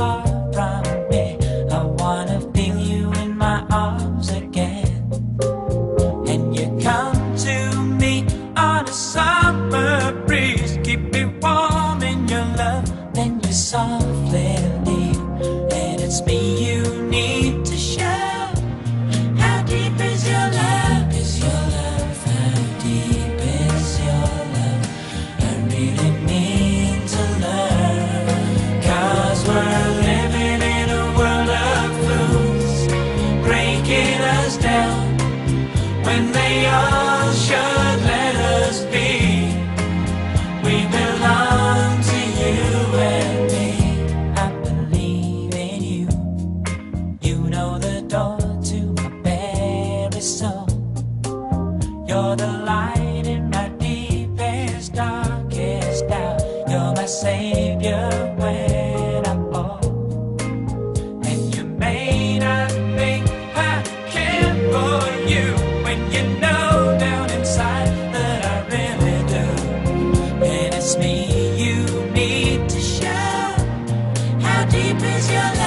far from me. I wanna feel you in my arms again. And you come to me on a summer breeze, keep me warm in your love, then you softly leave. And it's me you need to show. How deep is your love? Is your love? How deep is your love? I really need to learn. 'Cause we're living in a world of fools, breaking us down when they all should let us be. We belong to you and me. I believe in you. You know the door to my very soul. You're the light in my deepest, darkest doubt. You're my savior when I fall. And you may not think I care for you, when you know down inside that I really do. And it's me you need to show. How deep is your love?